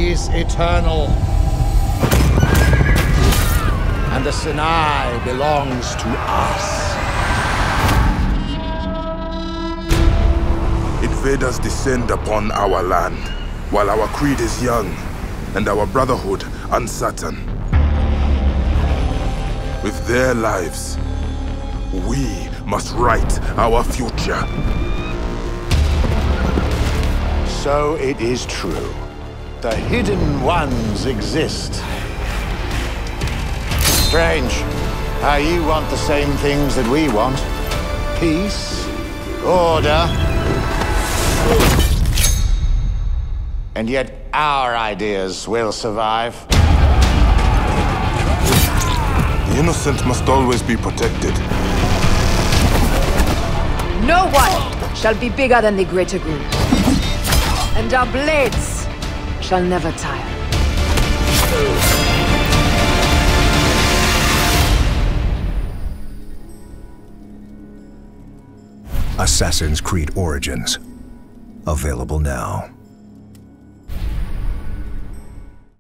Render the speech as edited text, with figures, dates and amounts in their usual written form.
is eternal. And the Sinai belongs to us. Invaders descend upon our land, while our creed is young, and our brotherhood uncertain. With their lives, we must write our future. So it is true. The Hidden Ones exist. Strange how you want the same things that we want. Peace, order, and yet our ideas will survive. The innocent must always be protected. No one shall be bigger than the greater good. And our blades shall never tire. Assassin's Creed Origins. Available now.